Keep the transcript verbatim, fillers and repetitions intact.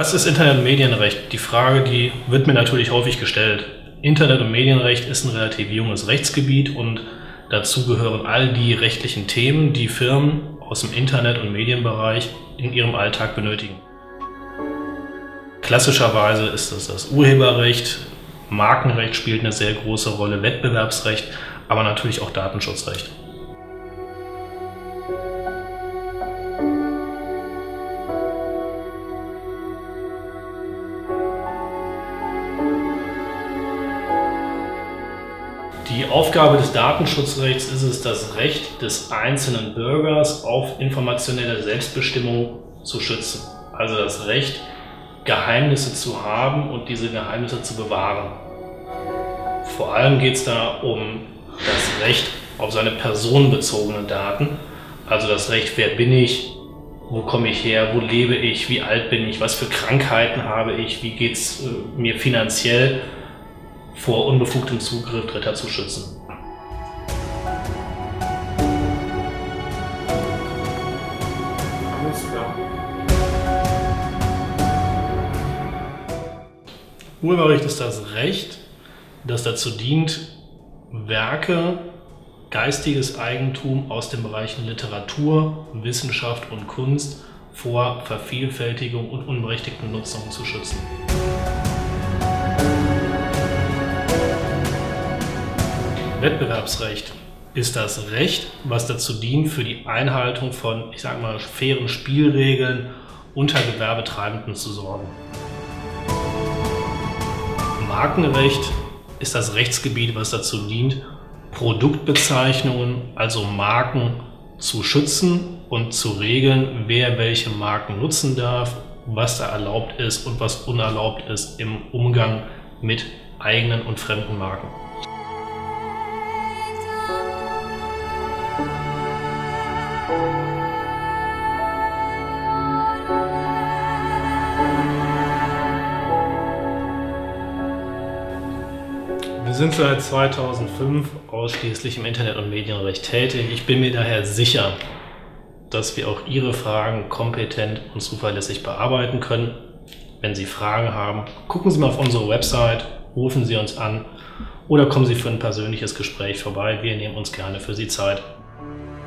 Was ist Internet- und Medienrecht? Die Frage, die wird mir natürlich häufig gestellt. Internet- und Medienrecht ist ein relativ junges Rechtsgebiet und dazu gehören all die rechtlichen Themen, die Firmen aus dem Internet- und Medienbereich in ihrem Alltag benötigen. Klassischerweise ist das das Urheberrecht, Markenrecht spielt eine sehr große Rolle, Wettbewerbsrecht, aber natürlich auch Datenschutzrecht. Die Aufgabe des Datenschutzrechts ist es, das Recht des einzelnen Bürgers auf informationelle Selbstbestimmung zu schützen. Also das Recht, Geheimnisse zu haben und diese Geheimnisse zu bewahren. Vor allem geht es da um das Recht auf seine personenbezogenen Daten, also das Recht, wer bin ich, wo komme ich her, wo lebe ich, wie alt bin ich, was für Krankheiten habe ich, wie geht es mir finanziell, vor unbefugtem Zugriff Dritter zu schützen. Alles klar. Urheberrecht ist das Recht, das dazu dient, Werke, geistiges Eigentum aus den Bereichen Literatur, Wissenschaft und Kunst vor Vervielfältigung und unberechtigten Nutzung zu schützen. Wettbewerbsrecht ist das Recht, was dazu dient, für die Einhaltung von, ich sage mal, fairen Spielregeln unter Gewerbetreibenden zu sorgen. Markenrecht ist das Rechtsgebiet, was dazu dient, Produktbezeichnungen, also Marken, zu schützen und zu regeln, wer welche Marken nutzen darf, was da erlaubt ist und was unerlaubt ist im Umgang mit eigenen und fremden Marken. Wir sind seit zweitausendfünf ausschließlich im Internet- und Medienrecht tätig. Ich bin mir daher sicher, dass wir auch Ihre Fragen kompetent und zuverlässig bearbeiten können. Wenn Sie Fragen haben, gucken Sie mal auf unsere Website, rufen Sie uns an oder kommen Sie für ein persönliches Gespräch vorbei. Wir nehmen uns gerne für Sie Zeit.